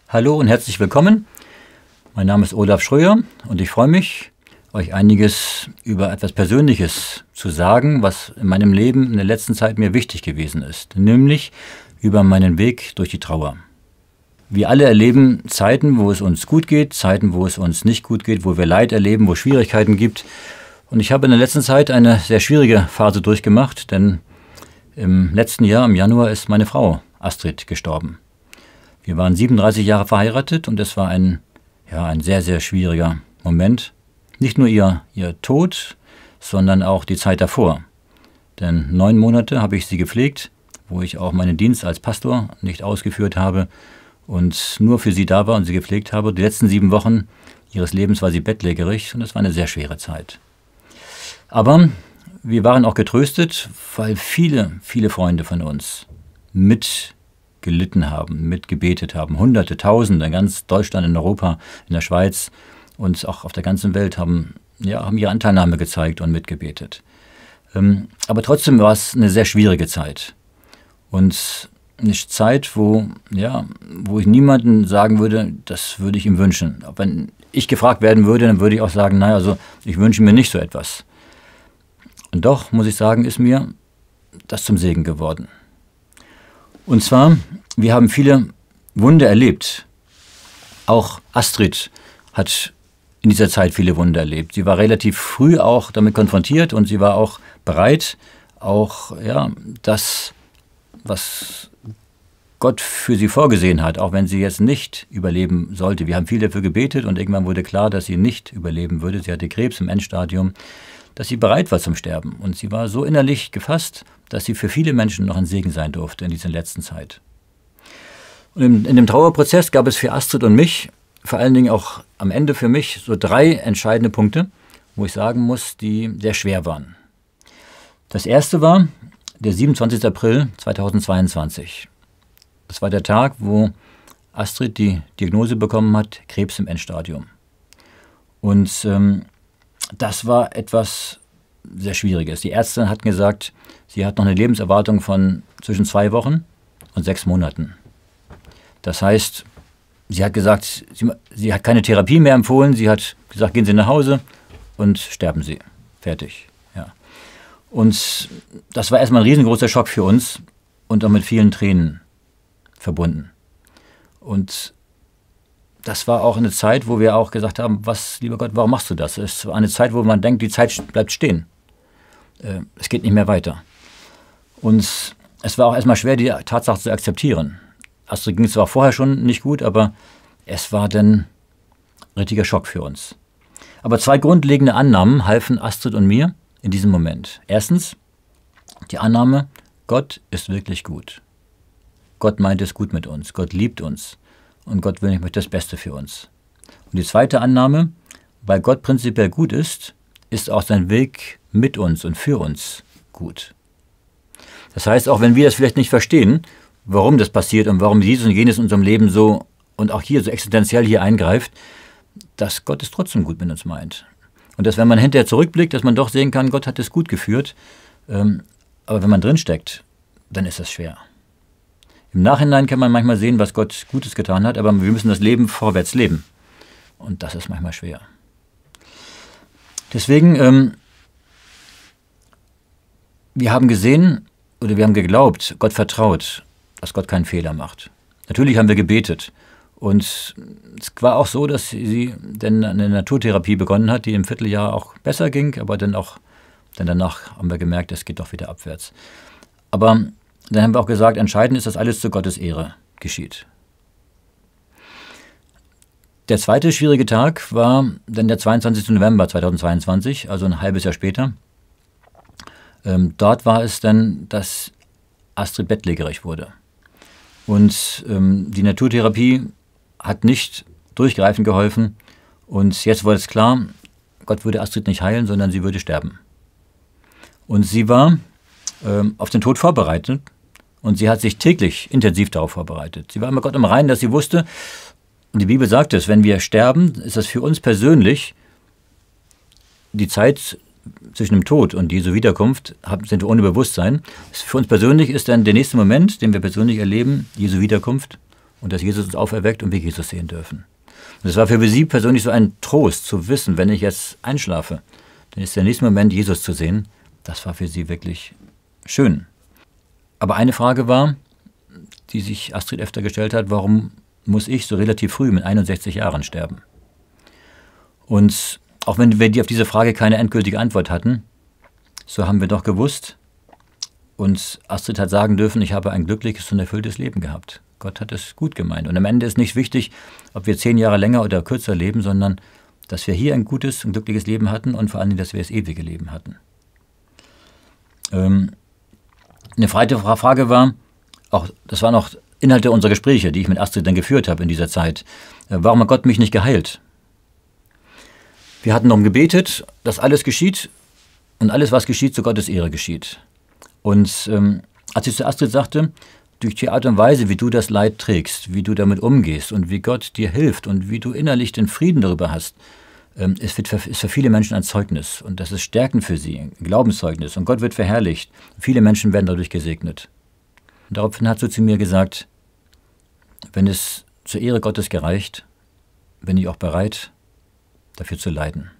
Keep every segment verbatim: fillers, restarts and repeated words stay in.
Hallo und herzlich willkommen. Mein Name ist Olaf Schröer und ich freue mich, euch einiges über etwas Persönliches zu sagen, was in meinem Leben in der letzten Zeit mir wichtig gewesen ist, nämlich über meinen Weg durch die Trauer. Wir alle erleben Zeiten, wo es uns gut geht, Zeiten, wo es uns nicht gut geht, wo wir Leid erleben, wo es Schwierigkeiten gibt. Und ich habe in der letzten Zeit eine sehr schwierige Phase durchgemacht, denn im letzten Jahr, im Januar, ist meine Frau Astrid gestorben. Wir waren siebenunddreißig Jahre verheiratet und es war ein, ja, ein sehr, sehr schwieriger Moment. Nicht nur ihr, ihr Tod, sondern auch die Zeit davor. Denn neun Monate habe ich sie gepflegt, wo ich auch meinen Dienst als Pastor nicht ausgeführt habe und nur für sie da war und sie gepflegt habe. Die letzten sieben Wochen ihres Lebens war sie bettlägerig und es war eine sehr schwere Zeit. Aber wir waren auch getröstet, weil viele, viele Freunde von uns mitgelitten haben, mitgebetet haben. Hunderte, Tausende in ganz Deutschland, in Europa, in der Schweiz und auch auf der ganzen Welt haben, ja, haben ihre Anteilnahme gezeigt und mitgebetet. Ähm, aber trotzdem war es eine sehr schwierige Zeit. Und eine Zeit, wo, ja, wo ich niemandem sagen würde, das würde ich ihm wünschen. Wenn ich gefragt werden würde, dann würde ich auch sagen, naja, also ich wünsche mir nicht so etwas. Und doch, muss ich sagen, ist mir das zum Segen geworden. Und zwar, wir haben viele Wunder erlebt. Auch Astrid hat in dieser Zeit viele Wunder erlebt. Sie war relativ früh auch damit konfrontiert und sie war auch bereit, auch ja, das, was Gott für sie vorgesehen hat, auch wenn sie jetzt nicht überleben sollte. Wir haben viel dafür gebetet und irgendwann wurde klar, dass sie nicht überleben würde. Sie hatte Krebs im Endstadium, dass sie bereit war zum Sterben. Und sie war so innerlich gefasst, dass sie für viele Menschen noch ein Segen sein durfte in dieser letzten Zeit. Und in, in dem Trauerprozess gab es für Astrid und mich, vor allen Dingen auch am Ende für mich, so drei entscheidende Punkte, wo ich sagen muss, die sehr schwer waren. Das erste war der siebenundzwanzigste April zweitausendzweiundzwanzig. Das war der Tag, wo Astrid die Diagnose bekommen hat, Krebs im Endstadium. Und ähm, das war etwas sehr Schwieriges. Die Ärzte hatten gesagt, sie hat noch eine Lebenserwartung von zwischen zwei Wochen und sechs Monaten. Das heißt, sie hat gesagt, sie, sie hat keine Therapie mehr empfohlen. Sie hat gesagt, gehen Sie nach Hause und sterben Sie. Fertig. Ja. Und das war erstmal ein riesengroßer Schock für uns und auch mit vielen Tränen verbunden. Und das war auch eine Zeit, wo wir auch gesagt haben, was, lieber Gott, warum machst du das? Es war eine Zeit, wo man denkt, die Zeit bleibt stehen. Äh, es geht nicht mehr weiter. Und es war auch erstmal schwer, die Tatsache zu akzeptieren. Astrid ging es zwar vorher schon nicht gut, aber es war dann ein richtiger Schock für uns. Aber zwei grundlegende Annahmen halfen Astrid und mir in diesem Moment. Erstens, die Annahme, Gott ist wirklich gut. Gott meint es gut mit uns. Gott liebt uns. Und Gott will nicht das Beste für uns. Und die zweite Annahme, weil Gott prinzipiell gut ist, ist auch sein Weg mit uns und für uns gut. Das heißt, auch wenn wir das vielleicht nicht verstehen, warum das passiert und warum dieses und jenes in unserem Leben so und auch hier so existenziell hier eingreift, dass Gott es trotzdem gut mit uns meint. Und dass, wenn man hinterher zurückblickt, dass man doch sehen kann, Gott hat es gut geführt. Ähm, aber wenn man drinsteckt, dann ist das schwer. Im Nachhinein kann man manchmal sehen, was Gott Gutes getan hat, aber wir müssen das Leben vorwärts leben. Und das ist manchmal schwer. Deswegen, ähm, wir haben gesehen oder wir haben geglaubt, Gott vertraut, dass Gott keinen Fehler macht. Natürlich haben wir gebetet. Und es war auch so, dass sie dann eine Naturtherapie begonnen hat, die im Vierteljahr auch besser ging, aber dann auch, dann danach haben wir gemerkt, es geht doch wieder abwärts. Aber dann haben wir auch gesagt, entscheidend ist, dass alles zu Gottes Ehre geschieht. Der zweite schwierige Tag war dann der zweiundzwanzigste November zweitausendzweiundzwanzig, also ein halbes Jahr später. Ähm, dort war es dann, dass Astrid bettlägerig wurde. Und ähm, die Naturtherapie hat nicht durchgreifend geholfen. Und jetzt wurde es klar, Gott würde Astrid nicht heilen, sondern sie würde sterben. Und sie war ähm, auf den Tod vorbereitet. Und sie hat sich täglich intensiv darauf vorbereitet. Sie war immer Gott im Reinen, dass sie wusste, und die Bibel sagt es, wenn wir sterben, ist das für uns persönlich die Zeit zwischen dem Tod und Jesu Wiederkunft, sind wir ohne Bewusstsein. Für uns persönlich ist dann der nächste Moment, den wir persönlich erleben, Jesu Wiederkunft. und dass Jesus uns auferweckt und wir Jesus sehen dürfen. Und es war für sie persönlich so ein Trost zu wissen, wenn ich jetzt einschlafe, dann ist der nächste Moment Jesus zu sehen. Das war für sie wirklich schön. Aber eine Frage war, die sich Astrid öfter gestellt hat, warum muss ich so relativ früh mit einundsechzig Jahren sterben? Und auch wenn wir die auf diese Frage keine endgültige Antwort hatten, so haben wir doch gewusst und Astrid hat sagen dürfen, ich habe ein glückliches und erfülltes Leben gehabt. Gott hat es gut gemeint. Und am Ende ist nicht wichtig, ob wir zehn Jahre länger oder kürzer leben, sondern dass wir hier ein gutes und glückliches Leben hatten und vor allem, dass wir das ewige Leben hatten. Ähm, eine zweite Frage war, auch das waren auch Inhalte unserer Gespräche, die ich mit Astrid dann geführt habe in dieser Zeit. Äh, warum hat Gott mich nicht geheilt? Wir hatten darum gebetet, dass alles geschieht und alles, was geschieht, zu Gottes Ehre geschieht. Und ähm, als ich zu Astrid sagte, durch die Art und Weise, wie du das Leid trägst, wie du damit umgehst und wie Gott dir hilft und wie du innerlich den Frieden darüber hast, ähm, es wird für, ist für viele Menschen ein Zeugnis. Und das ist stärkend für sie, ein Glaubenszeugnis. Und Gott wird verherrlicht. Viele Menschen werden dadurch gesegnet. Und daraufhin hat sie zu mir gesagt, wenn es zur Ehre Gottes gereicht, bin ich auch bereit, dafür zu leiden.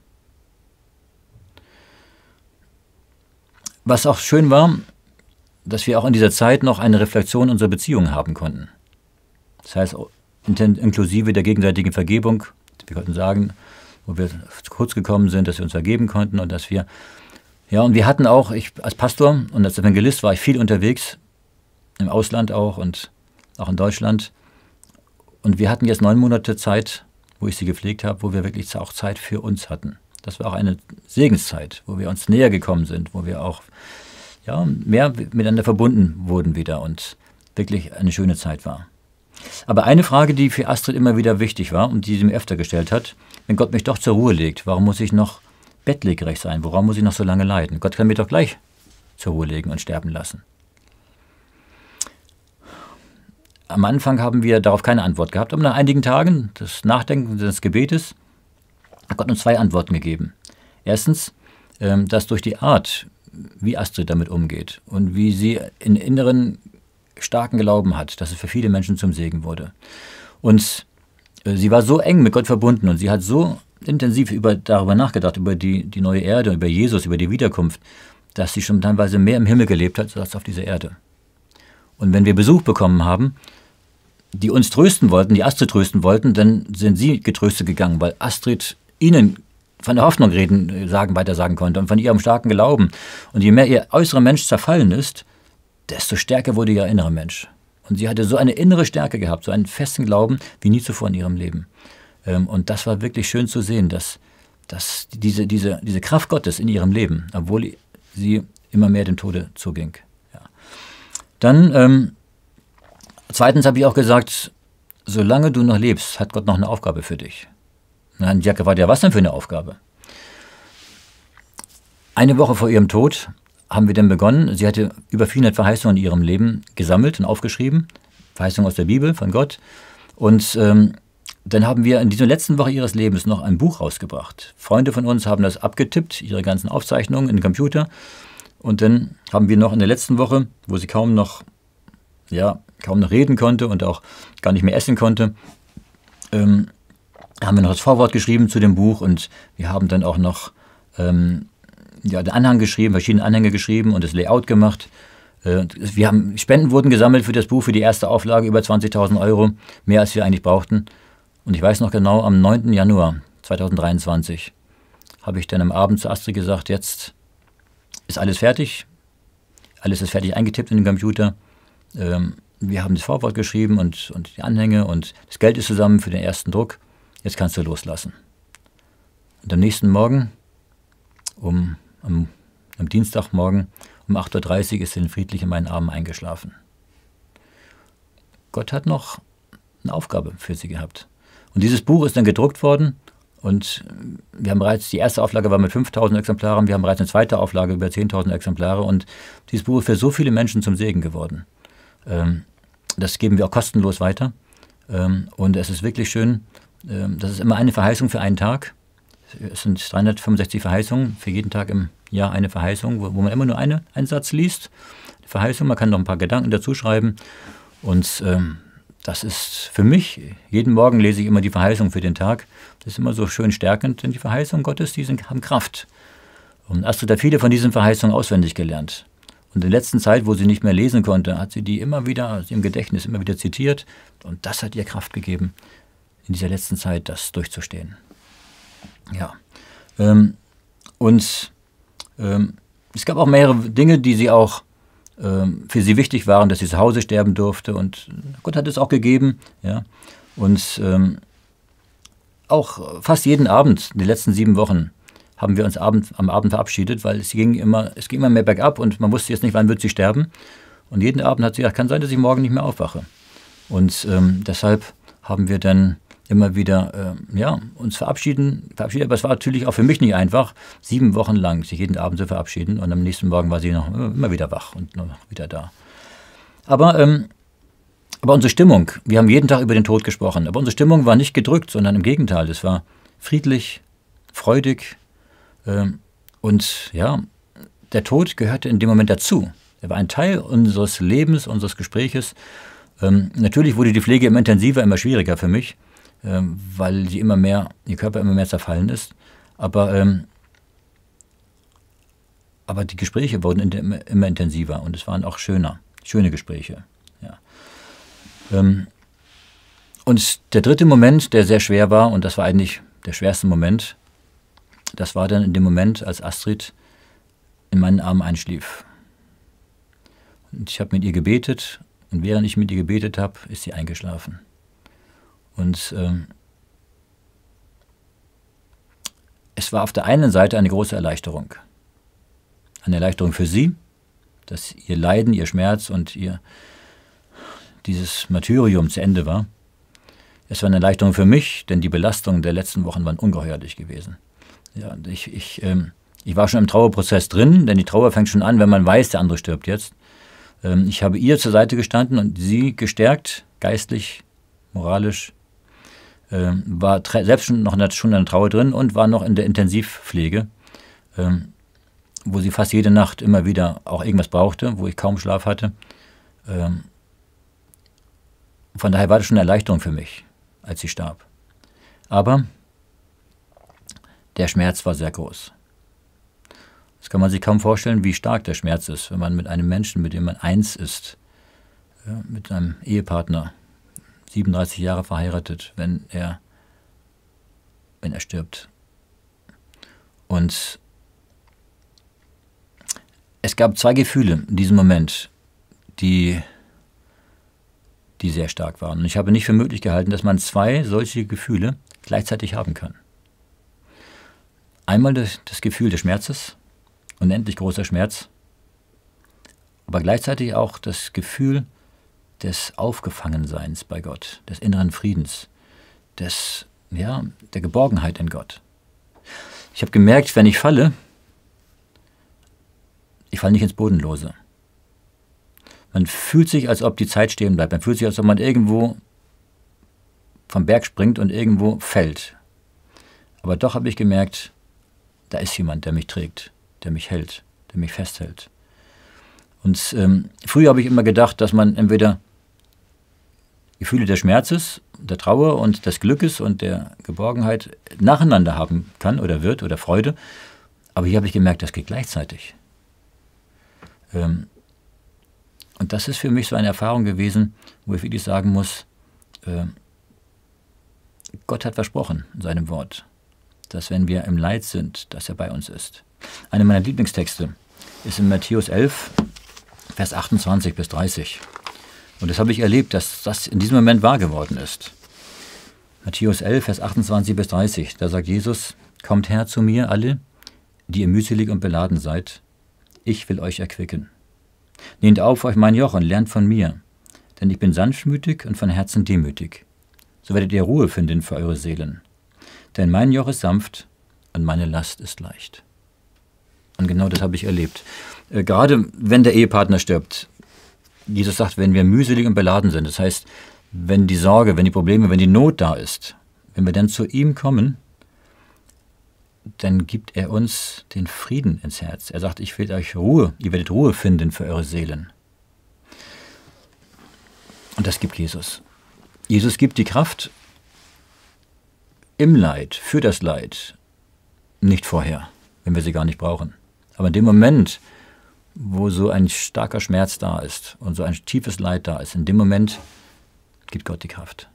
Was auch schön war, dass wir auch in dieser Zeit noch eine Reflexion unserer Beziehungen haben konnten. Das heißt, inklusive der gegenseitigen Vergebung. Wir konnten sagen, wo wir zu kurz gekommen sind, dass wir uns vergeben konnten und dass wir, ja, und wir hatten auch, ich als Pastor und als Evangelist war ich viel unterwegs, im Ausland auch und auch in Deutschland. Und wir hatten jetzt neun Monate Zeit, wo ich sie gepflegt habe, wo wir wirklich auch Zeit für uns hatten. Das war auch eine Segenszeit, wo wir uns näher gekommen sind, wo wir auch ja, mehr miteinander verbunden wurden wieder und wirklich eine schöne Zeit war. Aber eine Frage, die für Astrid immer wieder wichtig war und die sie mir öfter gestellt hat, wenn Gott mich doch zur Ruhe legt, warum muss ich noch bettlägerig sein? Warum muss ich noch so lange leiden? Gott kann mich doch gleich zur Ruhe legen und sterben lassen. Am Anfang haben wir darauf keine Antwort gehabt, aber nach einigen Tagen des Nachdenkens, des Gebetes, hat Gott uns zwei Antworten gegeben. Erstens, dass durch die Art, wie Astrid damit umgeht und wie sie in inneren starken Glauben hat, dass es für viele Menschen zum Segen wurde. Und sie war so eng mit Gott verbunden und sie hat so intensiv über, darüber nachgedacht, über die, die neue Erde, über Jesus, über die Wiederkunft, dass sie schon teilweise mehr im Himmel gelebt hat, als auf dieser Erde. Und wenn wir Besuch bekommen haben, die uns trösten wollten, die Astrid trösten wollten, dann sind sie getröstet gegangen, weil Astrid ihnen von der Hoffnung reden, sagen, weiter sagen konnte und von ihrem starken Glauben. Und je mehr ihr äußerer Mensch zerfallen ist, desto stärker wurde ihr innerer Mensch. Und sie hatte so eine innere Stärke gehabt, so einen festen Glauben wie nie zuvor in ihrem Leben. Und das war wirklich schön zu sehen, dass, dass diese, diese, diese Kraft Gottes in ihrem Leben, obwohl sie immer mehr dem Tode zuging. Ja. Dann, ähm, zweitens habe ich auch gesagt, solange du noch lebst, hat Gott noch eine Aufgabe für dich. Und dann hat Jack gefragt, ja, was denn für eine Aufgabe? Eine Woche vor ihrem Tod haben wir dann begonnen. Sie hatte über vierhundert Verheißungen in ihrem Leben gesammelt und aufgeschrieben. Verheißungen aus der Bibel, von Gott. Und ähm, dann haben wir in dieser letzten Woche ihres Lebens noch ein Buch rausgebracht. Freunde von uns haben das abgetippt, ihre ganzen Aufzeichnungen in den Computer. Und dann haben wir noch in der letzten Woche, wo sie kaum noch, ja, kaum noch reden konnte und auch gar nicht mehr essen konnte, ähm, haben wir noch das Vorwort geschrieben zu dem Buch und wir haben dann auch noch ähm, ja, den Anhang geschrieben, verschiedene Anhänge geschrieben und das Layout gemacht. Äh, wir haben, Spenden wurden gesammelt für das Buch, für die erste Auflage, über zwanzigtausend Euro, mehr als wir eigentlich brauchten. Und ich weiß noch genau, am neunten Januar zweitausenddreiundzwanzig habe ich dann am Abend zu Astrid gesagt, jetzt ist alles fertig, alles ist fertig eingetippt in den Computer. Ähm, wir haben das Vorwort geschrieben und, und die Anhänge und das Geld ist zusammen für den ersten Druck. Jetzt kannst du loslassen. Und am nächsten Morgen, um, am, am Dienstagmorgen um acht Uhr dreißig ist sie friedlich in meinen Armen eingeschlafen. Gott hat noch eine Aufgabe für sie gehabt. Und dieses Buch ist dann gedruckt worden und wir haben bereits, die erste Auflage war mit fünftausend Exemplaren, wir haben bereits eine zweite Auflage über zehntausend Exemplare und dieses Buch ist für so viele Menschen zum Segen geworden. Ähm, das geben wir auch kostenlos weiter ähm, und es ist wirklich schön. Das ist immer eine Verheißung für einen Tag. Es sind dreihundertfünfundsechzig Verheißungen, für jeden Tag im Jahr eine Verheißung, wo, wo man immer nur eine, einen Satz liest. Eine Verheißung, man kann noch ein paar Gedanken dazu schreiben. Und ähm, das ist für mich, jeden Morgen lese ich immer die Verheißung für den Tag. Das ist immer so schön stärkend, denn die Verheißungen Gottes, die sind, haben Kraft. Und Astrid hat viele von diesen Verheißungen auswendig gelernt. Und in der letzten Zeit, wo sie nicht mehr lesen konnte, hat sie die immer wieder im Gedächtnis immer wieder zitiert. Und das hat ihr Kraft gegeben, in dieser letzten Zeit das durchzustehen. Ja. Ähm, und ähm, es gab auch mehrere Dinge, die sie auch ähm, für sie wichtig waren, dass sie zu Hause sterben durfte. Und Gott hat es auch gegeben. Ja. Und ähm, auch fast jeden Abend, die letzten sieben Wochen, haben wir uns Abend, am Abend verabschiedet, weil es ging, immer, es ging immer mehr bergab und man wusste jetzt nicht, wann wird sie sterben. Und jeden Abend hat sie gesagt, kann sein, dass ich morgen nicht mehr aufwache. Und ähm, deshalb haben wir dann immer wieder äh, ja, uns verabschieden, verabschiedet. Aber es war natürlich auch für mich nicht einfach, sieben Wochen lang sich jeden Abend zu verabschieden. Und am nächsten Morgen war sie noch immer wieder wach und noch wieder da. Aber, ähm, aber unsere Stimmung, wir haben jeden Tag über den Tod gesprochen, aber unsere Stimmung war nicht gedrückt, sondern im Gegenteil. Es war friedlich, freudig. Und ja, der Tod gehörte in dem Moment dazu. Er war ein Teil unseres Lebens, unseres Gespräches. Ähm, natürlich wurde die Pflege immer intensiver, immer schwieriger für mich, ähm, weil die immer mehr, ihr Körper immer mehr zerfallen ist. Aber, ähm, aber die Gespräche wurden in, immer, immer intensiver und es waren auch schöner, schöne Gespräche. Ja. Ähm, und der dritte Moment, der sehr schwer war, und das war eigentlich der schwerste Moment, das war dann in dem Moment, als Astrid in meinen Armen einschlief. Und ich habe mit ihr gebetet und während ich mit ihr gebetet habe, ist sie eingeschlafen. Und ähm, es war auf der einen Seite eine große Erleichterung. Eine Erleichterung für sie, dass ihr Leiden, ihr Schmerz und ihr dieses Martyrium zu Ende war. Es war eine Erleichterung für mich, denn die Belastungen der letzten Wochen waren ungeheuerlich gewesen. Ja, ich, ich, ähm, ich war schon im Trauerprozess drin, denn die Trauer fängt schon an, wenn man weiß, der andere stirbt jetzt. Ähm, ich habe ihr zur Seite gestanden und sie gestärkt, geistlich, moralisch, ähm, war selbst schon noch in der, schon in der Trauer drin und war noch in der Intensivpflege, ähm, wo sie fast jede Nacht immer wieder auch irgendwas brauchte, wo ich kaum Schlaf hatte. Ähm, von daher war das schon eine Erleichterung für mich, als sie starb. Aber der Schmerz war sehr groß. Das kann man sich kaum vorstellen, wie stark der Schmerz ist, wenn man mit einem Menschen, mit dem man eins ist, ja, mit einem Ehepartner, siebenunddreißig Jahre verheiratet, wenn er, wenn er stirbt. Und es gab zwei Gefühle in diesem Moment, die, die sehr stark waren. Und ich habe nicht für möglich gehalten, dass man zwei solche Gefühle gleichzeitig haben kann. Einmal das, das Gefühl des Schmerzes, unendlich großer Schmerz, aber gleichzeitig auch das Gefühl des Aufgefangenseins bei Gott, des inneren Friedens, des, ja, der Geborgenheit in Gott. Ich habe gemerkt, wenn ich falle, ich falle nicht ins Bodenlose. Man fühlt sich, als ob die Zeit stehen bleibt. Man fühlt sich, als ob man irgendwo vom Berg springt und irgendwo fällt. Aber doch habe ich gemerkt, da ist jemand, der mich trägt, der mich hält, der mich festhält. Und ähm, früher habe ich immer gedacht, dass man entweder Gefühle des Schmerzes, der Trauer und des Glückes und der Geborgenheit nacheinander haben kann oder wird oder Freude. Aber hier habe ich gemerkt, das geht gleichzeitig. Ähm, und das ist für mich so eine Erfahrung gewesen, wo ich wirklich sagen muss, äh, Gott hat versprochen in seinem Wort, dass wenn wir im Leid sind, dass er bei uns ist. Einer meiner Lieblingstexte ist in Matthäus elf, Vers achtundzwanzig bis dreißig. Und das habe ich erlebt, dass das in diesem Moment wahr geworden ist. Matthäus elf, Vers achtundzwanzig bis dreißig, da sagt Jesus, kommt her zu mir alle, die ihr mühselig und beladen seid, ich will euch erquicken. Nehmt auf euch mein Joch und lernt von mir, denn ich bin sanftmütig und von Herzen demütig. So werdet ihr Ruhe finden für eure Seelen. Denn mein Joch ist sanft und meine Last ist leicht. Und genau das habe ich erlebt. Äh, gerade wenn der Ehepartner stirbt, Jesus sagt, wenn wir mühselig und beladen sind, das heißt, wenn die Sorge, wenn die Probleme, wenn die Not da ist, wenn wir dann zu ihm kommen, dann gibt er uns den Frieden ins Herz. Er sagt, ich will euch Ruhe, ihr werdet Ruhe finden für eure Seelen. Und das gibt Jesus. Jesus gibt die Kraft im Leid, für das Leid, nicht vorher, wenn wir sie gar nicht brauchen. Aber in dem Moment, wo so ein starker Schmerz da ist und so ein tiefes Leid da ist, in dem Moment gibt Gott die Kraft.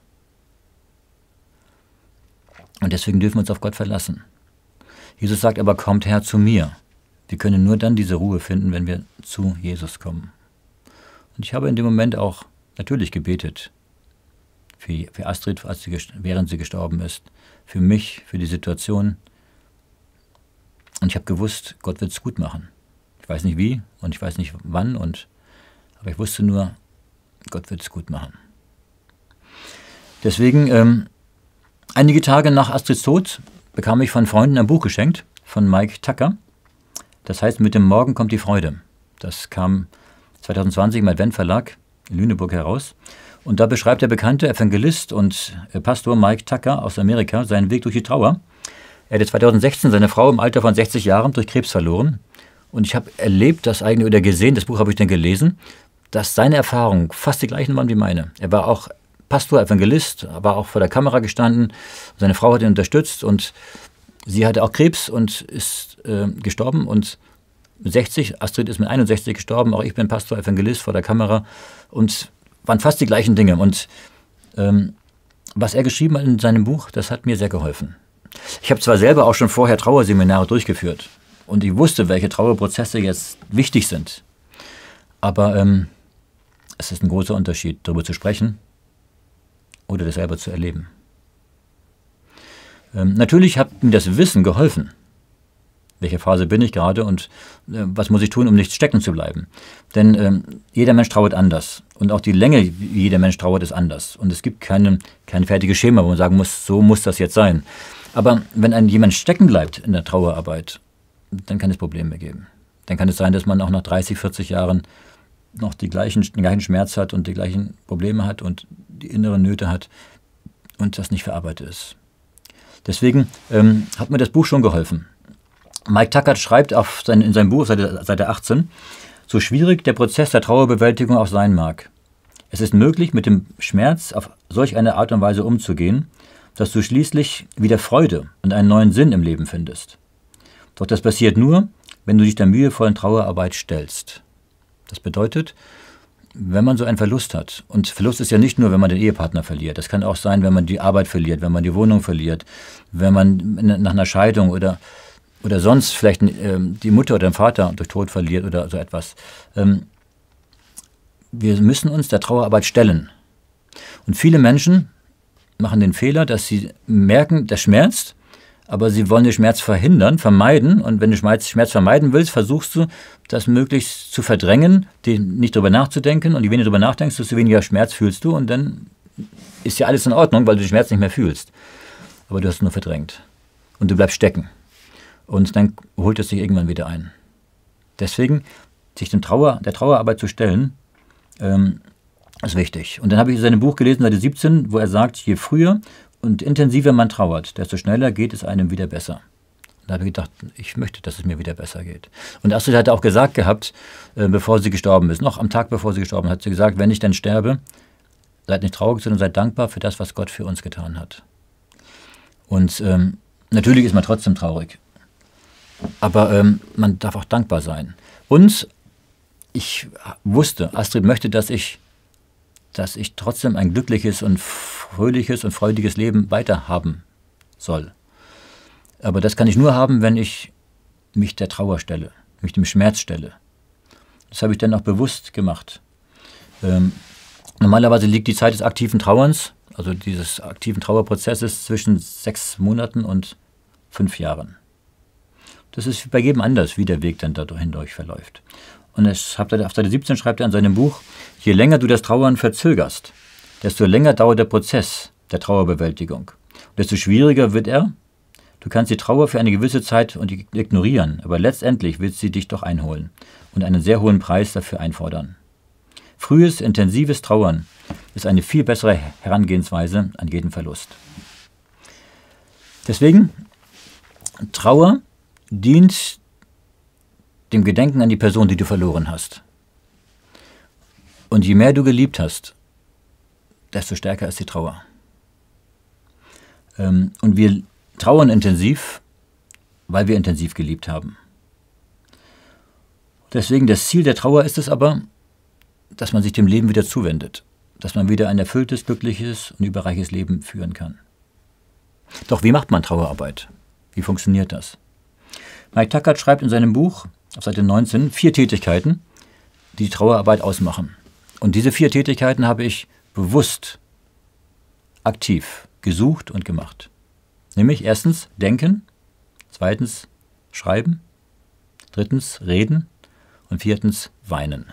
Und deswegen dürfen wir uns auf Gott verlassen. Jesus sagt aber, kommt her zu mir. Wir können nur dann diese Ruhe finden, wenn wir zu Jesus kommen. Und ich habe in dem Moment auch natürlich gebetet. Für, für Astrid, als sie, während sie gestorben ist. Für mich, für die Situation. Und ich habe gewusst, Gott wird es gut machen. Ich weiß nicht wie und ich weiß nicht wann, und, aber ich wusste nur, Gott wird es gut machen. Deswegen, ähm, einige Tage nach Astrids Tod bekam ich von Freunden ein Buch geschenkt, von Mike Tucker. Das heißt, mit dem Morgen kommt die Freude. Das kam zwanzig zwanzig im Advent Verlag in Lüneburg heraus. Und da beschreibt der bekannte Evangelist und Pastor Mike Tucker aus Amerika seinen Weg durch die Trauer. Er hatte zwanzig sechzehn seine Frau im Alter von sechzig Jahren durch Krebs verloren. Und ich habe erlebt, das eigene oder gesehen, das Buch habe ich dann gelesen, dass seine Erfahrungen fast die gleichen waren wie meine. Er war auch Pastor, Evangelist, war auch vor der Kamera gestanden. Seine Frau hat ihn unterstützt und sie hatte auch Krebs und ist äh, gestorben. Und mit sechzig, Astrid ist mit einundsechzig gestorben, auch ich bin Pastor, Evangelist vor der Kamera, und waren fast die gleichen Dinge. Und ähm, was er geschrieben hat in seinem Buch, das hat mir sehr geholfen. Ich habe zwar selber auch schon vorher Trauerseminare durchgeführt und ich wusste, welche Trauerprozesse jetzt wichtig sind, aber ähm, es ist ein großer Unterschied, darüber zu sprechen oder das selber zu erleben. Ähm, natürlich hat mir das Wissen geholfen. Welche Phase bin ich gerade und äh, was muss ich tun, um nicht stecken zu bleiben? Denn ähm, jeder Mensch trauert anders. Und auch die Länge, wie jeder Mensch trauert, ist anders. Und es gibt keine, kein fertiges Schema, wo man sagen muss, so muss das jetzt sein. Aber wenn ein jemand stecken bleibt in der Trauerarbeit, dann kann es Probleme geben. Dann kann es sein, dass man auch nach dreißig, vierzig Jahren noch die gleichen, den gleichen Schmerz hat und die gleichen Probleme hat und die inneren Nöte hat und das nicht verarbeitet ist. Deswegen ähm, hat mir das Buch schon geholfen. Mike Tucker schreibt auf sein, in seinem Buch, Seite, Seite achtzehn, so schwierig der Prozess der Trauerbewältigung auch sein mag. Es ist möglich, mit dem Schmerz auf solch eine Art und Weise umzugehen, dass du schließlich wieder Freude und einen neuen Sinn im Leben findest. Doch das passiert nur, wenn du dich der mühevollen Trauerarbeit stellst. Das bedeutet, wenn man so einen Verlust hat, und Verlust ist ja nicht nur, wenn man den Ehepartner verliert, das kann auch sein, wenn man die Arbeit verliert, wenn man die Wohnung verliert, wenn man nach einer Scheidung oder oder sonst vielleicht ähm, die Mutter oder den Vater durch Tod verliert oder so etwas. Ähm, wir müssen uns der Trauerarbeit stellen. Und viele Menschen machen den Fehler, dass sie merken, das schmerzt, aber sie wollen den Schmerz verhindern, vermeiden. Und wenn du Schmerz, Schmerz vermeiden willst, versuchst du, das möglichst zu verdrängen, nicht darüber nachzudenken. Und je weniger darüber nachdenkst, desto weniger Schmerz fühlst du. Und dann ist ja alles in Ordnung, weil du den Schmerz nicht mehr fühlst. Aber du hast es nur verdrängt. Und du bleibst stecken. Und dann holt es sich irgendwann wieder ein. Deswegen, sich dem Trauer, der Trauerarbeit zu stellen, ähm, ist wichtig. Und dann habe ich sein Buch gelesen, Seite siebzehn, wo er sagt, je früher und intensiver man trauert, desto schneller geht es einem wieder besser. Und da habe ich gedacht, ich möchte, dass es mir wieder besser geht. Und Astrid hatte auch gesagt gehabt, äh, bevor sie gestorben ist, noch am Tag bevor sie gestorben ist, hat sie gesagt, wenn ich dann sterbe, seid nicht traurig, sondern seid dankbar für das, was Gott für uns getan hat. Und ähm, natürlich ist man trotzdem traurig. Aber ähm, man darf auch dankbar sein. Und ich wusste, Astrid möchte, dass ich, dass ich trotzdem ein glückliches und fröhliches und freudiges Leben weiter haben soll. Aber das kann ich nur haben, wenn ich mich der Trauer stelle, mich dem Schmerz stelle. Das habe ich dann auch bewusst gemacht. Ähm, normalerweise liegt die Zeit des aktiven Trauerns, also dieses aktiven Trauerprozesses, zwischen sechs Monaten und fünf Jahren. Das ist bei jedem anders, wie der Weg dann da hindurch verläuft. Und es, auf Seite siebzehn schreibt er in seinem Buch, je länger du das Trauern verzögerst, desto länger dauert der Prozess der Trauerbewältigung. Und desto schwieriger wird er. Du kannst die Trauer für eine gewisse Zeit ignorieren, aber letztendlich wird sie dich doch einholen und einen sehr hohen Preis dafür einfordern. Frühes, intensives Trauern ist eine viel bessere Herangehensweise an jeden Verlust. Deswegen, Trauer dient dem Gedenken an die Person, die du verloren hast. Und je mehr du geliebt hast, desto stärker ist die Trauer. Ähm, und wir trauern intensiv, weil wir intensiv geliebt haben. Deswegen, das Ziel der Trauer ist es aber, dass man sich dem Leben wieder zuwendet, dass man wieder ein erfülltes, glückliches und überreiches Leben führen kann. Doch wie macht man Trauerarbeit? Wie funktioniert das? Mike Tackert schreibt in seinem Buch auf Seite neunzehn vier Tätigkeiten, die die Trauerarbeit ausmachen. Und diese vier Tätigkeiten habe ich bewusst, aktiv gesucht und gemacht. Nämlich erstens denken, zweitens schreiben, drittens reden und viertens weinen.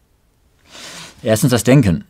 Erstens das Denken.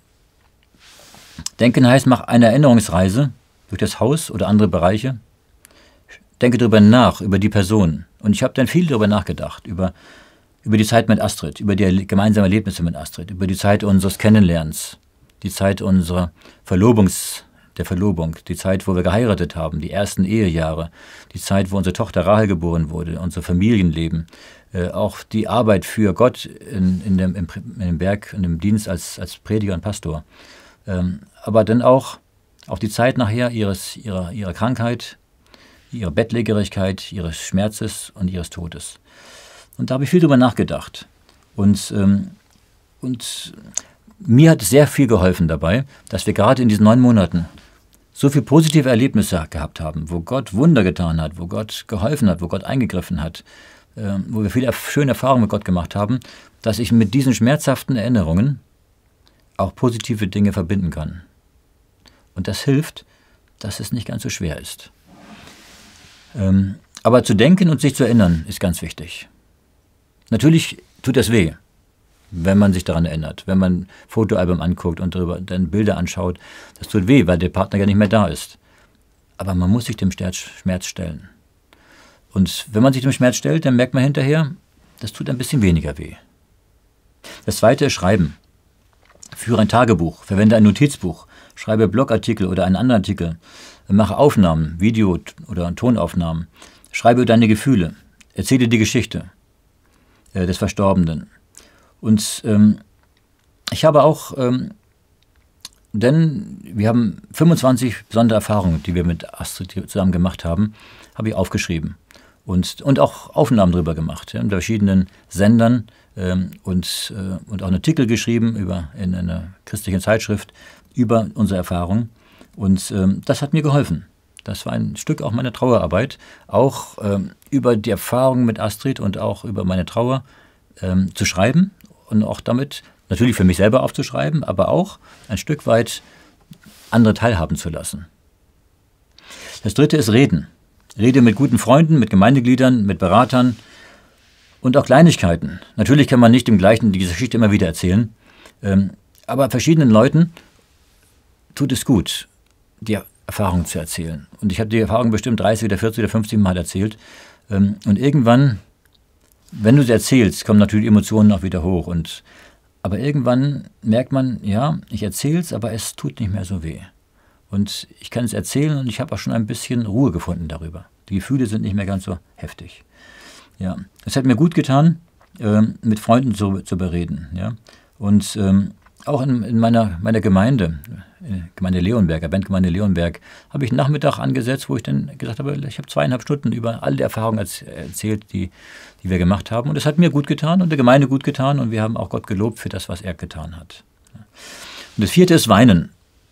Denken heißt, mach eine Erinnerungsreise durch das Haus oder andere Bereiche. Denke darüber nach, über die Person. Und ich habe dann viel darüber nachgedacht, über, über die Zeit mit Astrid, über die gemeinsamen Erlebnisse mit Astrid, über die Zeit unseres Kennenlernens, die Zeit unserer Verlobungs, der Verlobung, die Zeit, wo wir geheiratet haben, die ersten Ehejahre, die Zeit, wo unsere Tochter Rahel geboren wurde, unser Familienleben, äh, auch die Arbeit für Gott in, in, dem, im, in dem Berg, in dem Dienst als, als Prediger und Pastor. Ähm, aber dann auch, auch die Zeit nachher ihres, ihrer, ihrer Krankheit, ihrer Bettlägerigkeit, ihres Schmerzes und ihres Todes. Und da habe ich viel drüber nachgedacht. Und, ähm, und mir hat sehr viel geholfen dabei, dass wir gerade in diesen neun Monaten so viele positive Erlebnisse gehabt haben, wo Gott Wunder getan hat, wo Gott geholfen hat, wo Gott eingegriffen hat, äh, wo wir viele schöne Erfahrungen mit Gott gemacht haben, dass ich mit diesen schmerzhaften Erinnerungen auch positive Dinge verbinden kann. Und das hilft, dass es nicht ganz so schwer ist. Ähm, aber zu denken und sich zu erinnern, ist ganz wichtig. Natürlich tut das weh, wenn man sich daran erinnert, wenn man ein Fotoalbum anguckt und darüber dann Bilder anschaut. Das tut weh, weil der Partner ja nicht mehr da ist. Aber man muss sich dem Schmerz stellen. Und wenn man sich dem Schmerz stellt, dann merkt man hinterher, das tut ein bisschen weniger weh. Das zweite ist Schreiben. Führe ein Tagebuch, verwende ein Notizbuch, schreibe Blogartikel oder einen anderen Artikel, mache Aufnahmen, Video- oder Tonaufnahmen, schreibe deine Gefühle, erzähle die Geschichte äh, des Verstorbenen. Und ähm, ich habe auch, ähm, denn wir haben fünfundzwanzig besondere Erfahrungen, die wir mit Astrid zusammen gemacht haben, habe ich aufgeschrieben und, und auch Aufnahmen darüber gemacht, ja, in verschiedenen Sendern ähm, und, äh, und auch einen Artikel geschrieben über, in einer christlichen Zeitschrift über unsere Erfahrungen. Und ähm, das hat mir geholfen. Das war ein Stück auch meiner Trauerarbeit, auch ähm, über die Erfahrungen mit Astrid und auch über meine Trauer ähm, zu schreiben und auch damit natürlich für mich selber aufzuschreiben, aber auch ein Stück weit andere teilhaben zu lassen. Das dritte ist Reden. Rede mit guten Freunden, mit Gemeindegliedern, mit Beratern und auch Kleinigkeiten. Natürlich kann man nicht dem Gleichen die Geschichte immer wieder erzählen, ähm, aber verschiedenen Leuten tut es gut, die Erfahrung zu erzählen. Und ich habe die Erfahrung bestimmt dreißig oder vierzig oder fünfzig Mal erzählt. Und irgendwann, wenn du sie erzählst, kommen natürlich Emotionen auch wieder hoch. Und, aber irgendwann merkt man, ja, ich erzähle es, aber es tut nicht mehr so weh. Und ich kann es erzählen und ich habe auch schon ein bisschen Ruhe gefunden darüber. Die Gefühle sind nicht mehr ganz so heftig. Ja, es hat mir gut getan, mit Freunden zu, zu bereden. Ja? Und ähm, auch in, in meiner, meiner Gemeinde, Gemeinde Leonberg, Bandgemeinde Leonberg, habe ich einen Nachmittag angesetzt, wo ich dann gesagt habe, ich habe zweieinhalb Stunden über alle die Erfahrungen erzählt, die, die wir gemacht haben. Und es hat mir gut getan und der Gemeinde gut getan und wir haben auch Gott gelobt für das, was er getan hat. Und das vierte ist Weinen.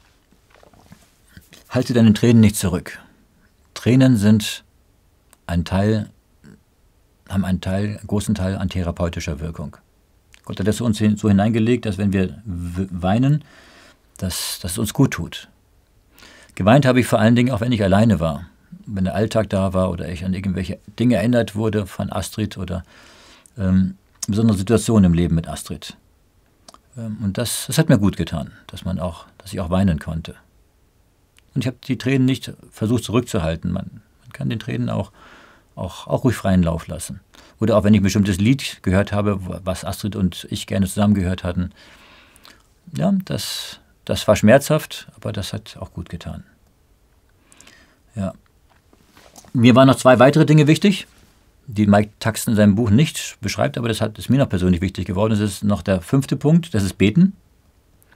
Halte deine Tränen nicht zurück. Tränen sind ein Teil, haben einen Teil, einen großen Teil an therapeutischer Wirkung. Gott hat das uns so hineingelegt, dass wenn wir weinen, dass, dass es uns gut tut. Geweint habe ich vor allen Dingen auch, wenn ich alleine war. Wenn der Alltag da war oder ich an irgendwelche Dinge erinnert wurde von Astrid oder ähm, besondere Situationen im Leben mit Astrid. Ähm, und das, das hat mir gut getan, dass, man auch, dass ich auch weinen konnte. Und ich habe die Tränen nicht versucht zurückzuhalten. Man, man kann den Tränen auch, auch, auch ruhig freien Lauf lassen. Oder auch wenn ich ein bestimmtes Lied gehört habe, was Astrid und ich gerne zusammen gehört hatten. Ja, das, das war schmerzhaft, aber das hat auch gut getan. Ja. Mir waren noch zwei weitere Dinge wichtig, die Mike Tackert in seinem Buch nicht beschreibt, aber das hat, ist mir noch persönlich wichtig geworden. Das ist noch der fünfte Punkt, das ist Beten.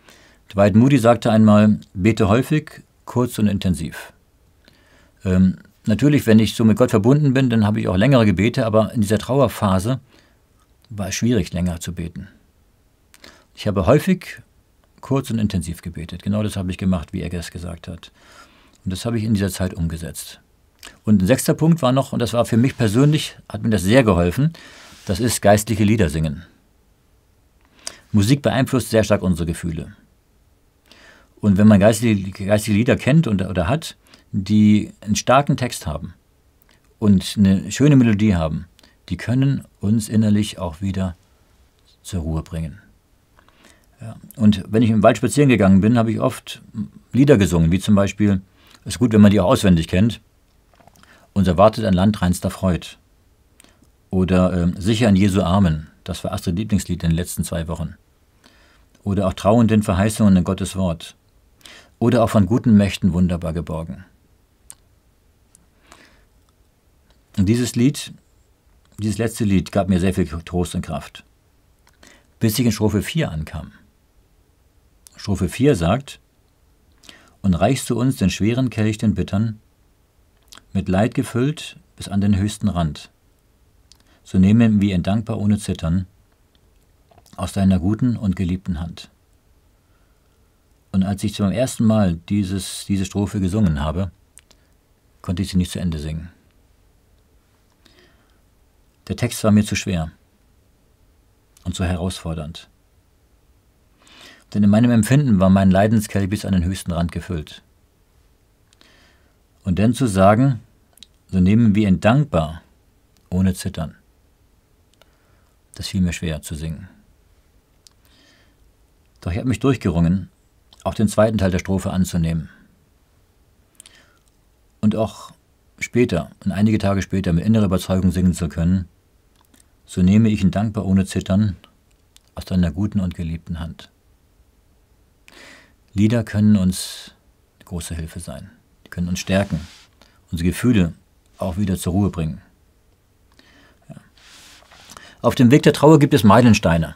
Dwight Moody sagte einmal, bete häufig, kurz und intensiv. Ähm, natürlich, wenn ich so mit Gott verbunden bin, dann habe ich auch längere Gebete, aber in dieser Trauerphase war es schwierig, länger zu beten. Ich habe häufig kurz und intensiv gebetet. Genau das habe ich gemacht, wie er es gesagt hat. Und das habe ich in dieser Zeit umgesetzt. Und ein sechster Punkt war noch, und das war für mich persönlich, hat mir das sehr geholfen, das ist geistliche Lieder singen. Musik beeinflusst sehr stark unsere Gefühle. Und wenn man geistliche, geistliche Lieder kennt und, oder hat, die einen starken Text haben und eine schöne Melodie haben, die können uns innerlich auch wieder zur Ruhe bringen. Ja. Und wenn ich im Wald spazieren gegangen bin, habe ich oft Lieder gesungen, wie zum Beispiel, es ist gut, wenn man die auch auswendig kennt, uns erwartet ein Land reinster Freud. Oder äh, sicher in Jesu Armen, das war Astrid Lieblingslied in den letzten zwei Wochen. Oder auch trauend den Verheißungen in Gottes Wort. Oder auch von guten Mächten wunderbar geborgen. Und dieses Lied, dieses letzte Lied gab mir sehr viel Trost und Kraft. Bis ich in Strophe vier ankam. Strophe vier sagt, und reichst du uns den schweren Kelch, den bittern, mit Leid gefüllt bis an den höchsten Rand, so nehmen wir ihn dankbar ohne Zittern aus deiner guten und geliebten Hand. Und als ich zum ersten Mal dieses, diese Strophe gesungen habe, konnte ich sie nicht zu Ende singen. Der Text war mir zu schwer und zu herausfordernd. Denn in meinem Empfinden war mein Leidenskelch bis an den höchsten Rand gefüllt. Und dann zu sagen, so nehmen wir ihn dankbar, ohne Zittern. Das fiel mir schwer zu singen. Doch ich habe mich durchgerungen, auch den zweiten Teil der Strophe anzunehmen. Und auch später, und einige Tage später, mit innerer Überzeugung singen zu können, so nehme ich ihn dankbar ohne Zittern aus deiner guten und geliebten Hand. Lieder können uns große Hilfe sein. Die können uns stärken, unsere Gefühle auch wieder zur Ruhe bringen. Ja. Auf dem Weg der Trauer gibt es Meilensteine.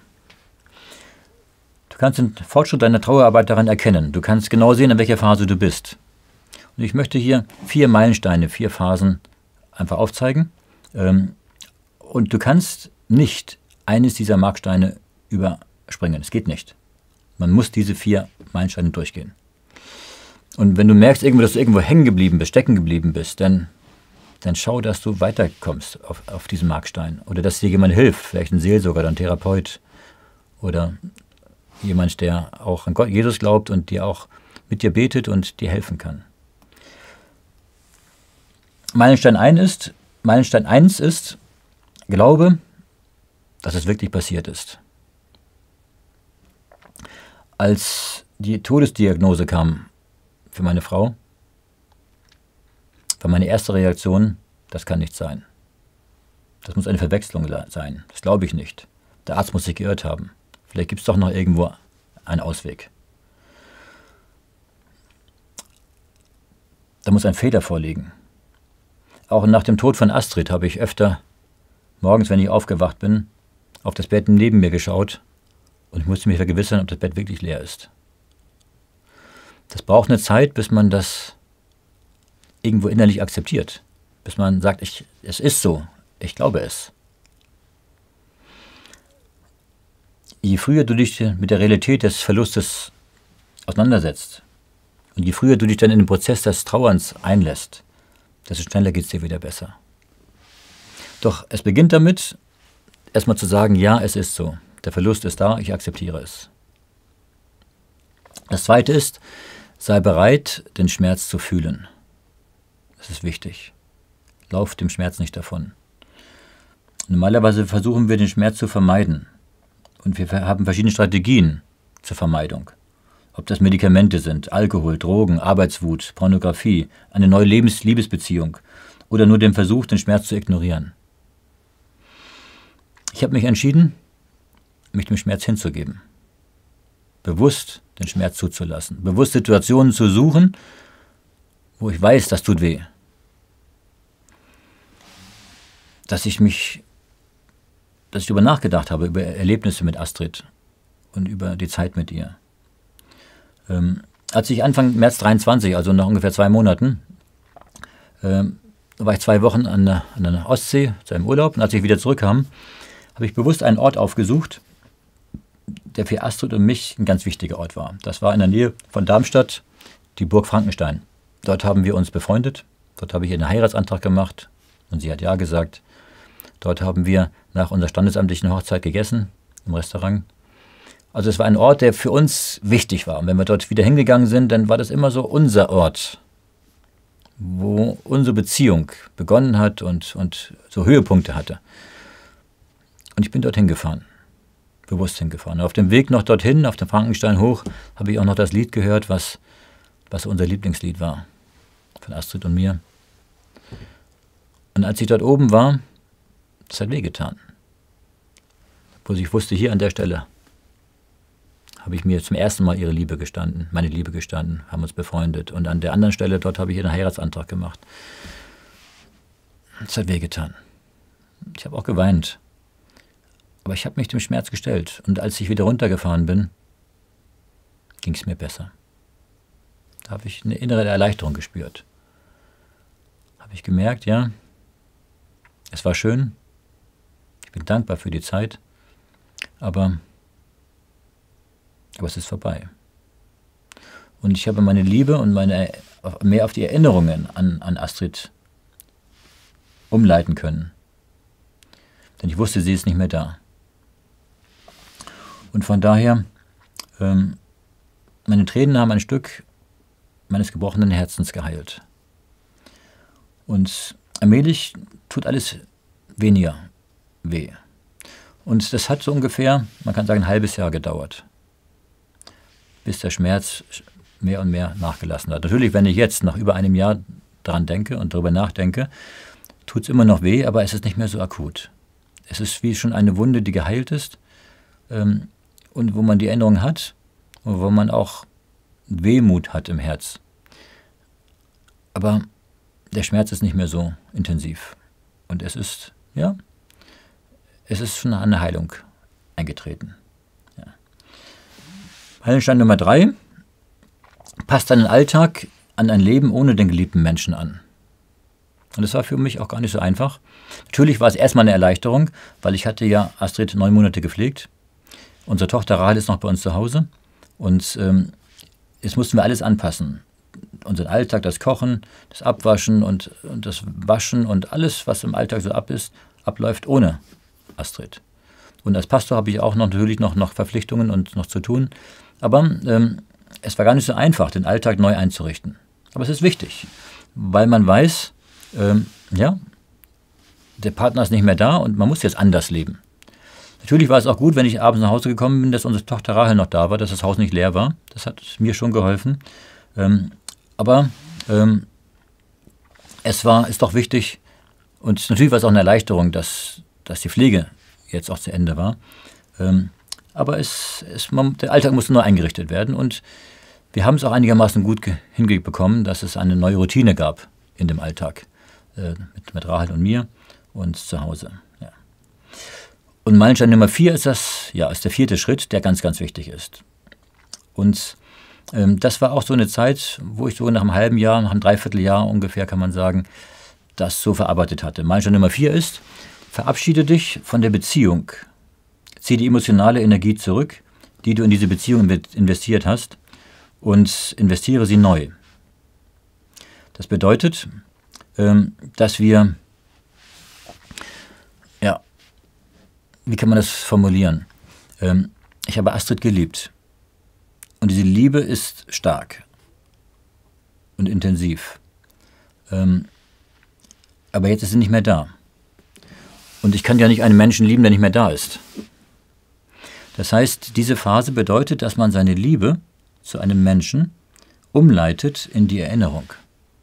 Du kannst den Fortschritt deiner Trauerarbeit daran erkennen. Du kannst genau sehen, in welcher Phase du bist. Und ich möchte hier vier Meilensteine, vier Phasen einfach aufzeigen. Und du kannst nicht eines dieser Marksteine überspringen. Es geht nicht. Man muss diese vier Meilensteine durchgehen. Und wenn du merkst, irgendwo, dass du irgendwo hängen geblieben bist, stecken geblieben bist, dann, dann schau, dass du weiterkommst auf, auf diesen Markstein. Oder dass dir jemand hilft, vielleicht ein Seelsorger oder ein Therapeut oder jemand, der auch an Gott, Jesus glaubt und dir auch mit dir betet und dir helfen kann. Meilenstein eins ist, Meilenstein eins ist, glaube, dass es wirklich passiert ist. Als die Todesdiagnose kam für meine Frau, war meine erste Reaktion, das kann nicht sein. Das muss eine Verwechslung sein. Das glaube ich nicht. Der Arzt muss sich geirrt haben. Vielleicht gibt es doch noch irgendwo einen Ausweg. Da muss ein Fehler vorliegen. Auch nach dem Tod von Astrid habe ich öfter morgens, wenn ich aufgewacht bin, auf das Bett neben mir geschaut und ich musste mich vergewissern, ob das Bett wirklich leer ist. Das braucht eine Zeit, bis man das irgendwo innerlich akzeptiert. Bis man sagt, ich, es ist so, ich glaube es. Je früher du dich mit der Realität des Verlustes auseinandersetzt und je früher du dich dann in den Prozess des Trauerns einlässt, desto schneller geht es dir wieder besser. Doch es beginnt damit, erstmal zu sagen, ja, es ist so. Der Verlust ist da, ich akzeptiere es. Das Zweite ist, sei bereit, den Schmerz zu fühlen. Das ist wichtig. Lauf dem Schmerz nicht davon. Normalerweise versuchen wir, den Schmerz zu vermeiden. Und wir haben verschiedene Strategien zur Vermeidung. Ob das Medikamente sind, Alkohol, Drogen, Arbeitswut, Pornografie, eine neue Lebens- Liebesbeziehung oder nur den Versuch, den Schmerz zu ignorieren. Ich habe mich entschieden, mich dem Schmerz hinzugeben. Bewusst den Schmerz zuzulassen. Bewusst Situationen zu suchen, wo ich weiß, das tut weh. Dass ich mich, dass ich darüber nachgedacht habe, über Erlebnisse mit Astrid und über die Zeit mit ihr. Ähm, als ich Anfang März dreiundzwanzig, also nach ungefähr zwei Monaten, ähm, war ich zwei Wochen an der, an der Ostsee zu einem Urlaub. Und als ich wieder zurückkam, habe ich bewusst einen Ort aufgesucht, der für Astrid und mich ein ganz wichtiger Ort war. Das war in der Nähe von Darmstadt, die Burg Frankenstein. Dort haben wir uns befreundet. Dort habe ich einen Heiratsantrag gemacht und sie hat ja gesagt. Dort haben wir nach unserer standesamtlichen Hochzeit gegessen im Restaurant. Also es war ein Ort, der für uns wichtig war. Und wenn wir dort wieder hingegangen sind, dann war das immer so unser Ort, wo unsere Beziehung begonnen hat und, und so Höhepunkte hatte. Und ich bin dorthin gefahren, bewusst hingefahren. Und auf dem Weg noch dorthin, auf dem Frankenstein hoch, habe ich auch noch das Lied gehört, was, was unser Lieblingslied war, von Astrid und mir. Und als ich dort oben war, das hat wehgetan. Wo ich wusste, hier an der Stelle habe ich mir zum ersten Mal ihre Liebe gestanden, meine Liebe gestanden, haben uns befreundet. Und an der anderen Stelle, dort habe ich einen Heiratsantrag gemacht. Das hat wehgetan. Ich habe auch geweint. Aber ich habe mich dem Schmerz gestellt. Und als ich wieder runtergefahren bin, ging es mir besser. Da habe ich eine innere Erleichterung gespürt. Habe ich gemerkt, ja, es war schön. Ich bin dankbar für die Zeit. Aber, aber es ist vorbei. Und ich habe meine Liebe und meine, mehr auf die Erinnerungen an, an Astrid umleiten können. Denn ich wusste, sie ist nicht mehr da. Und von daher, ähm, meine Tränen haben ein Stück meines gebrochenen Herzens geheilt. Und allmählich tut alles weniger weh. Und das hat so ungefähr, man kann sagen, ein halbes Jahr gedauert, bis der Schmerz mehr und mehr nachgelassen hat. Natürlich, wenn ich jetzt nach über einem Jahr daran denke und darüber nachdenke, tut es immer noch weh, aber es ist nicht mehr so akut. Es ist wie schon eine Wunde, die geheilt ist, ähm, und wo man die Erinnerung hat und wo man auch Wehmut hat im Herz. Aber der Schmerz ist nicht mehr so intensiv. Und es ist, ja, es ist schon eine Heilung eingetreten. Ja. Heilenstein Nummer drei. Passt deinen Alltag an ein Leben ohne den geliebten Menschen an. Und das war für mich auch gar nicht so einfach. Natürlich war es erstmal eine Erleichterung, weil ich hatte ja Astrid neun Monate gepflegt. Unsere Tochter Rahel ist noch bei uns zu Hause. Und ähm, jetzt mussten wir alles anpassen. Unseren Alltag, das Kochen, das Abwaschen und, und das Waschen und alles, was im Alltag so ab ist, abläuft ohne Astrid. Und als Pastor habe ich auch noch, natürlich noch, noch Verpflichtungen und noch zu tun. Aber ähm, es war gar nicht so einfach, den Alltag neu einzurichten. Aber es ist wichtig, weil man weiß, ähm, ja, der Partner ist nicht mehr da und man muss jetzt anders leben. Natürlich war es auch gut, wenn ich abends nach Hause gekommen bin, dass unsere Tochter Rahel noch da war, dass das Haus nicht leer war. Das hat mir schon geholfen. Ähm, aber ähm, es war, ist doch wichtig, und natürlich war es auch eine Erleichterung, dass, dass die Pflege jetzt auch zu Ende war. Ähm, aber es, es, man, der Alltag musste neu eingerichtet werden und wir haben es auch einigermaßen gut hinbekommen, dass es eine neue Routine gab in dem Alltag äh, mit, mit Rahel und mir und zu Hause. Ja. Und Meilenstein Nummer vier ist, das, ja, ist der vierte Schritt, der ganz, ganz wichtig ist. Und ähm, das war auch so eine Zeit, wo ich so nach einem halben Jahr, nach einem Dreivierteljahr ungefähr, kann man sagen, das so verarbeitet hatte. Meilenstein Nummer vier ist, verabschiede dich von der Beziehung. Zieh die emotionale Energie zurück, die du in diese Beziehung investiert hast, und investiere sie neu. Das bedeutet, ähm, dass wir, ja, wie kann man das formulieren? Ähm, ich habe Astrid geliebt. Und diese Liebe ist stark und intensiv. Ähm, aber jetzt ist sie nicht mehr da. Und ich kann ja nicht einen Menschen lieben, der nicht mehr da ist. Das heißt, diese Phase bedeutet, dass man seine Liebe zu einem Menschen umleitet in die Erinnerung.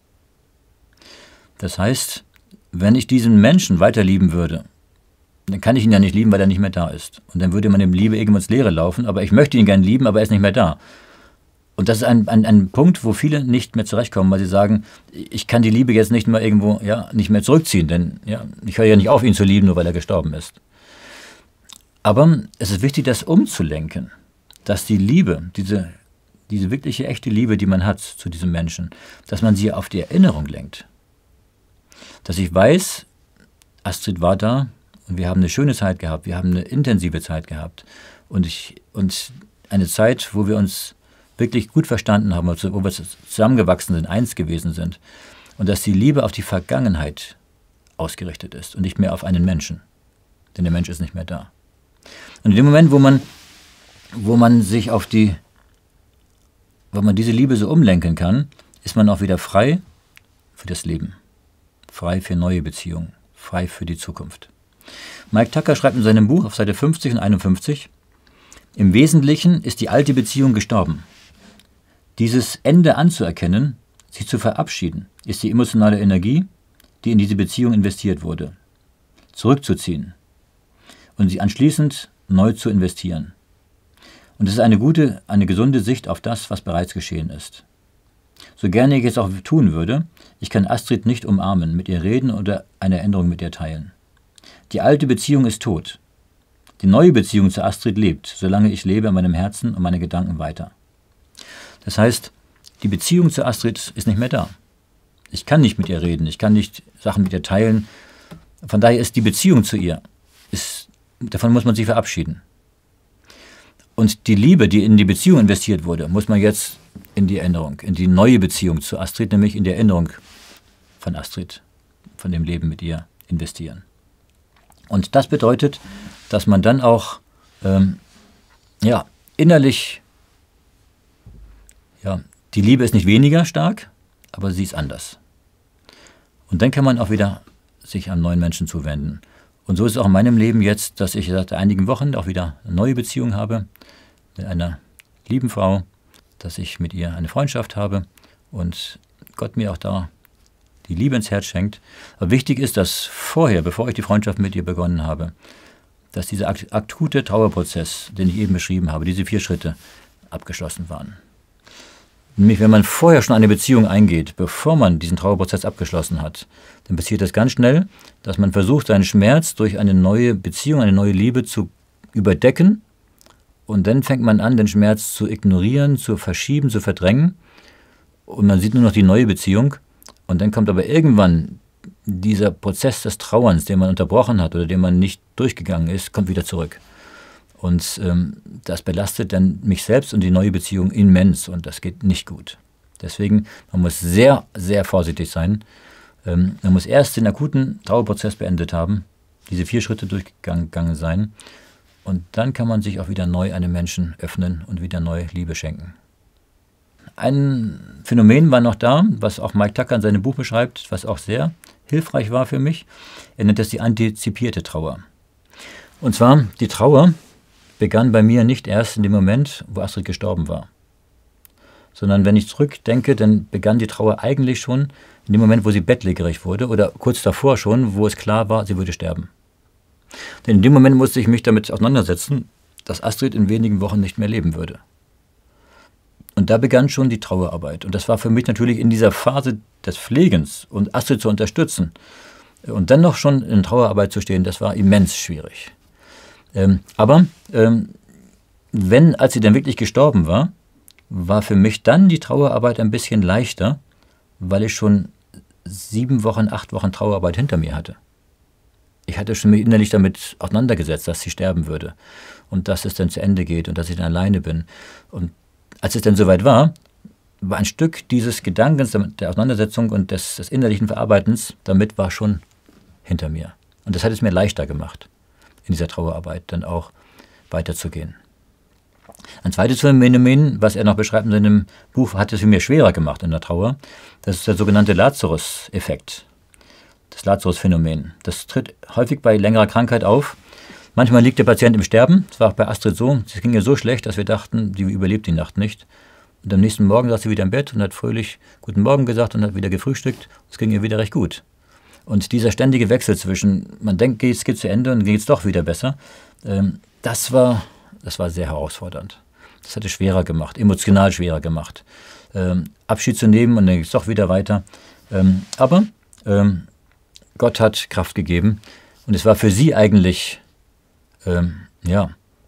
Das heißt, wenn ich diesen Menschen weiter lieben würde, dann kann ich ihn ja nicht lieben, weil er nicht mehr da ist. Und dann würde meine Liebe irgendwann ins Leere laufen, aber ich möchte ihn gerne lieben, aber er ist nicht mehr da. Und das ist ein, ein, ein Punkt, wo viele nicht mehr zurechtkommen, weil sie sagen, ich kann die Liebe jetzt nicht mehr irgendwo, ja, nicht mehr zurückziehen, denn ja, ich höre ja nicht auf, ihn zu lieben, nur weil er gestorben ist. Aber es ist wichtig, das umzulenken, dass die Liebe, diese diese wirkliche, echte Liebe, die man hat zu diesem Menschen, dass man sie auf die Erinnerung lenkt. Dass ich weiß, Astrid war da und wir haben eine schöne Zeit gehabt, wir haben eine intensive Zeit gehabt und, ich, und eine Zeit, wo wir uns wirklich gut verstanden haben, also wo wir zusammengewachsen sind, eins gewesen sind und dass die Liebe auf die Vergangenheit ausgerichtet ist und nicht mehr auf einen Menschen, denn der Mensch ist nicht mehr da. Und in dem Moment, wo man, wo man sich auf die, wo man diese Liebe so umlenken kann, ist man auch wieder frei für das Leben, frei für neue Beziehungen, frei für die Zukunft. Mike Tucker schreibt in seinem Buch auf Seite fünfzig und einundfünfzig, im Wesentlichen ist die alte Beziehung gestorben. Dieses Ende anzuerkennen, sich zu verabschieden, ist die emotionale Energie, die in diese Beziehung investiert wurde, zurückzuziehen und sie anschließend neu zu investieren. Und es ist eine gute, eine gesunde Sicht auf das, was bereits geschehen ist. So gerne ich es auch tun würde, ich kann Astrid nicht umarmen, mit ihr reden oder eine Änderung mit ihr teilen. Die alte Beziehung ist tot. Die neue Beziehung zu Astrid lebt, solange ich lebe in meinem Herzen und meine Gedanken weiter. Das heißt, die Beziehung zu Astrid ist nicht mehr da. Ich kann nicht mit ihr reden, ich kann nicht Sachen mit ihr teilen. Von daher ist die Beziehung zu ihr, ist, davon muss man sich verabschieden. Und die Liebe, die in die Beziehung investiert wurde, muss man jetzt in die Erinnerung, in die neue Beziehung zu Astrid, nämlich in die Erinnerung von Astrid, von dem Leben mit ihr investieren. Und das bedeutet, dass man dann auch ähm, ja, innerlich, ja, die Liebe ist nicht weniger stark, aber sie ist anders. Und dann kann man auch wieder sich an neuen Menschen zuwenden. Und so ist es auch in meinem Leben jetzt, dass ich seit einigen Wochen auch wieder eine neue Beziehung habe mit einer lieben Frau, dass ich mit ihr eine Freundschaft habe und Gott mir auch da die Liebe ins Herz schenkt. Aber wichtig ist, dass vorher, bevor ich die Freundschaft mit ihr begonnen habe, dass dieser akute Trauerprozess, den ich eben beschrieben habe, diese vier Schritte abgeschlossen waren. Nämlich, wenn man vorher schon eine Beziehung eingeht, bevor man diesen Trauerprozess abgeschlossen hat, dann passiert das ganz schnell, dass man versucht, seinen Schmerz durch eine neue Beziehung, eine neue Liebe zu überdecken. Und dann fängt man an, den Schmerz zu ignorieren, zu verschieben, zu verdrängen. Und man sieht nur noch die neue Beziehung. Und dann kommt aber irgendwann dieser Prozess des Trauerns, den man unterbrochen hat oder den man nicht durchgegangen ist, kommt wieder zurück. Und ähm, das belastet dann mich selbst und die neue Beziehung immens und das geht nicht gut. Deswegen, man muss sehr, sehr vorsichtig sein. Ähm, man muss erst den akuten Trauerprozess beendet haben, diese vier Schritte durchgegangen sein und dann kann man sich auch wieder neu einem Menschen öffnen und wieder neue Liebe schenken. Ein Phänomen war noch da, was auch Mike Tucker in seinem Buch beschreibt, was auch sehr hilfreich war für mich. Er nennt das die antizipierte Trauer. Und zwar, die Trauer begann bei mir nicht erst in dem Moment, wo Astrid gestorben war, sondern wenn ich zurückdenke, dann begann die Trauer eigentlich schon in dem Moment, wo sie bettlägerig wurde oder kurz davor schon, wo es klar war, sie würde sterben. Denn in dem Moment musste ich mich damit auseinandersetzen, dass Astrid in wenigen Wochen nicht mehr leben würde. Und da begann schon die Trauerarbeit. Und das war für mich natürlich in dieser Phase des Pflegens und Astrid zu unterstützen und dann noch schon in Trauerarbeit zu stehen, das war immens schwierig. Ähm, aber ähm, wenn, als sie dann wirklich gestorben war, war für mich dann die Trauerarbeit ein bisschen leichter, weil ich schon sieben Wochen, acht Wochen Trauerarbeit hinter mir hatte. Ich hatte schon mich innerlich damit auseinandergesetzt, dass sie sterben würde und dass es dann zu Ende geht und dass ich dann alleine bin. Und als es dann soweit war, war ein Stück dieses Gedankens, der Auseinandersetzung und des, des innerlichen Verarbeitens, damit war schon hinter mir. Und das hat es mir leichter gemacht, in dieser Trauerarbeit dann auch weiterzugehen. Ein zweites Phänomen, was er noch beschreibt in seinem Buch, hat es für mich schwerer gemacht in der Trauer. Das ist der sogenannte Lazarus-Effekt, das Lazarus-Phänomen. Das tritt häufig bei längerer Krankheit auf. Manchmal liegt der Patient im Sterben. Das war auch bei Astrid so. Es ging ihr so schlecht, dass wir dachten, sie überlebt die Nacht nicht. Und am nächsten Morgen saß sie wieder im Bett und hat fröhlich Guten Morgen gesagt und hat wieder gefrühstückt. Es ging ihr wieder recht gut. Und dieser ständige Wechsel zwischen, man denkt, es geht zu Ende und geht es doch wieder besser, ähm, das war, das war sehr herausfordernd. Das hat es schwerer gemacht, emotional schwerer gemacht. Ähm, Abschied zu nehmen und dann geht es doch wieder weiter. Ähm, aber ähm, Gott hat Kraft gegeben und es war für sie eigentlich ähm, ja,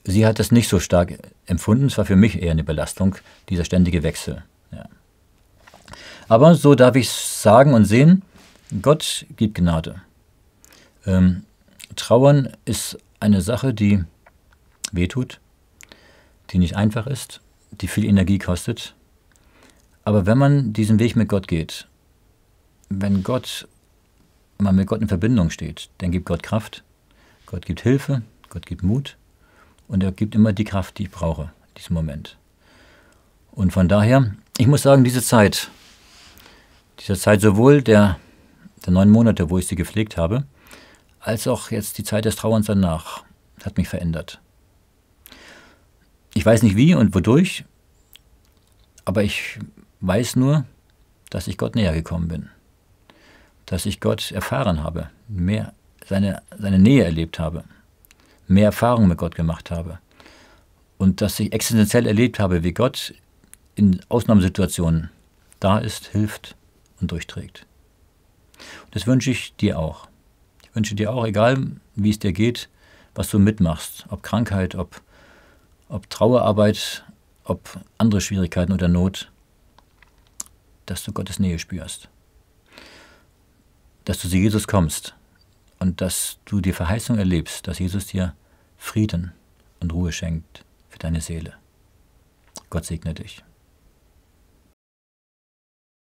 sie hat das nicht so stark empfunden. Es war für mich eher eine Belastung, dieser ständige Wechsel. Ja. Aber so darf ich sagen und sehen, Gott gibt Gnade. Ähm, Trauern ist eine Sache, die wehtut, die nicht einfach ist, die viel Energie kostet. Aber wenn man diesen Weg mit Gott geht, wenn Gott, wenn man mit Gott in Verbindung steht, dann gibt Gott Kraft, Gott gibt Hilfe, Gott gibt Mut und er gibt immer die Kraft, die ich brauche, in diesem Moment. Und von daher, ich muss sagen, diese Zeit, diese Zeit sowohl der, der neun Monate, wo ich sie gepflegt habe, als auch jetzt die Zeit des Trauerns danach, hat mich verändert. Ich weiß nicht wie und wodurch, aber ich weiß nur, dass ich Gott näher gekommen bin. Dass ich Gott erfahren habe, mehr seine, seine Nähe erlebt habe, mehr Erfahrung mit Gott gemacht habe. Und dass ich existenziell erlebt habe, wie Gott in Ausnahmesituationen da ist, hilft und durchträgt. Und das wünsche ich dir auch. Ich wünsche dir auch, egal wie es dir geht, was du mitmachst, ob Krankheit, ob, ob Trauerarbeit, ob andere Schwierigkeiten oder Not, dass du Gottes Nähe spürst. Dass du zu Jesus kommst und dass du die Verheißung erlebst, dass Jesus dir Frieden und Ruhe schenkt für deine Seele. Gott segne dich.